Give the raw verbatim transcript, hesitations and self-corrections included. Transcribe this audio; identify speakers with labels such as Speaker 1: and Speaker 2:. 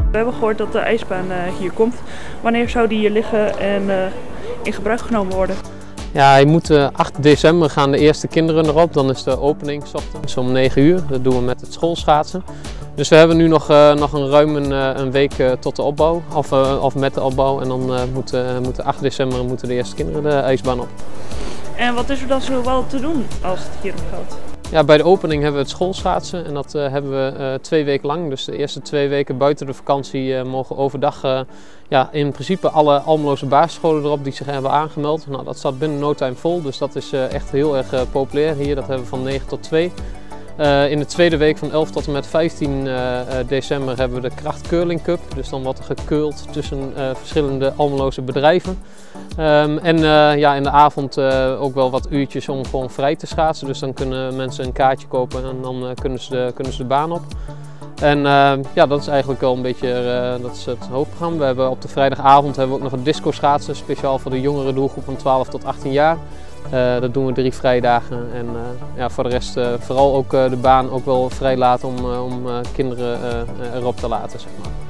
Speaker 1: We hebben gehoord dat de ijsbaan uh, hier komt. Wanneer zou die hier liggen en uh, in gebruik genomen worden?
Speaker 2: Ja, hij moet uh, acht december gaan de eerste kinderen erop. Dan is de opening 's ochtends om negen uur. Dat doen we met het schoolschaatsen. Dus we hebben nu nog, uh, nog een ruim een, uh, een week uh, tot de opbouw, of, uh, of met de opbouw. En dan uh, moeten uh, moet acht december moeten de eerste kinderen de ijsbaan op.
Speaker 1: En wat is er dan zo wel te doen als het hier om gaat?
Speaker 2: Ja, bij de opening hebben we het schoolschaatsen en dat uh, hebben we uh, twee weken lang. Dus de eerste twee weken buiten de vakantie uh, mogen overdag uh, ja, in principe alle Almeloze basisscholen erop die zich hebben aangemeld. Nou, dat staat binnen no time vol, dus dat is uh, echt heel erg uh, populair hier. Dat hebben we van negen tot twee. Uh, in de tweede week van elf tot en met vijftien december hebben we de Kracht Curling Cup. Dus dan wordt er gekeurld tussen uh, verschillende Almeloze bedrijven. Um, en uh, ja, in de avond uh, ook wel wat uurtjes om gewoon vrij te schaatsen. Dus dan kunnen mensen een kaartje kopen en dan uh, kunnen, ze de, kunnen ze de baan op. En uh, ja, dat is eigenlijk wel een beetje uh, dat is het hoofdprogramma. We hebben op de vrijdagavond hebben we ook nog een disco schaatsen, speciaal voor de jongere doelgroep van twaalf tot achttien jaar. Uh, dat doen we drie vrijdagen en uh, ja, voor de rest uh, vooral ook uh, de baan ook wel vrij laten om, uh, om uh, kinderen uh, erop te laten, zeg maar.